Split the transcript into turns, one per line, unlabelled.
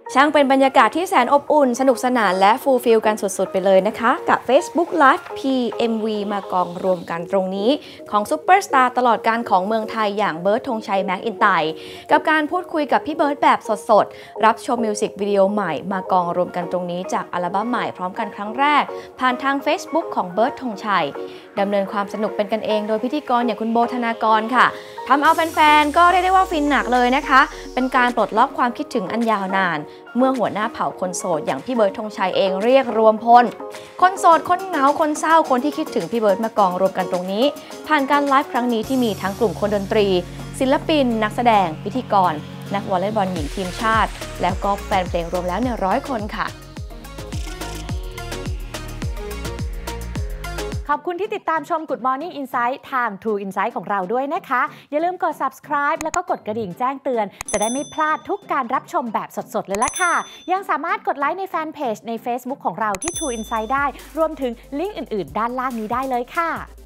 ช่างเป็นบรรยากาศที่แสนอบอุ่นสนุกสนานและฟูลฟิลกันสุดๆไปเลยนะคะกับ Facebook Live PMV มากองรวมกันตรงนี้ของซุปเปอร์สตาร์ตลอดการของเมืองไทยอย่างเบิร์ดธงชัยแม็กอินไตกับการพูดคุยกับพี่เบิร์ดแบบสดๆรับชมมิวสิกวิดีโอใหม่มากองรวมกันตรงนี้จากอัลบั้มใหม่พร้อมกันครั้งแรกผ่านทาง Facebook ของเบิร์ดธงชัยดำเนินความสนุกเป็นกันเองโดยพิธีกรอย่างคุณโบธนากรค่ะทำเอาแฟนๆก็เรียกได้ว่าฟินหนักเลยนะคะเป็นการปลดล็อกความคิดถึงอันยาวนานเมื่อหัวหน้าเผ่าคนโสดอย่างพี่เบิร์ดธงชัยเองเรียกรวมพลคนโสดคนเหงาคนเศร้าคนที่คิดถึงพี่เบิร์ดมากองรวมกันตรงนี้ผ่านการไลฟ์ครั้งนี้ที่มีทั้งกลุ่มคนดนตรีศิลปินนักแสดงพิธีกรนักวอลเลย์บอลหญิงทีมชาติแล้วก็แฟนเพลงรวมแล้ว100 คนค่ะ
ขอบคุณที่ติดตามชม Good Morning Insight ทาง True Insight ของเราด้วยนะคะอย่าลืมกด subscribe แล้วก็กดกระดิ่งแจ้งเตือนจะได้ไม่พลาดทุกการรับชมแบบสดๆเลยละค่ะยังสามารถกดไลค์ในแฟนเพจใน Facebook ของเราที่ True Insight ได้รวมถึงลิงก์อื่นๆด้านล่างนี้ได้เลยค่ะ